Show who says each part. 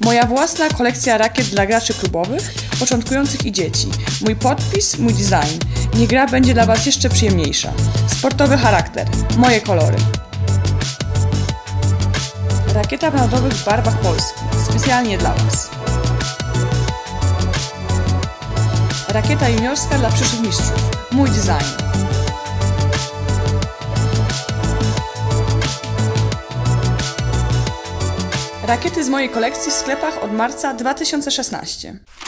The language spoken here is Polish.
Speaker 1: Moja własna kolekcja rakiet dla graczy klubowych, początkujących i dzieci. Mój podpis, mój design. Niech gra będzie dla Was jeszcze przyjemniejsza. Sportowy charakter. Moje kolory. Rakieta w narodowych barwach Polski. Specjalnie dla Was. Rakieta juniorska dla przyszłych mistrzów. Mój design. Rakiety z mojej kolekcji w sklepach od marca 2016.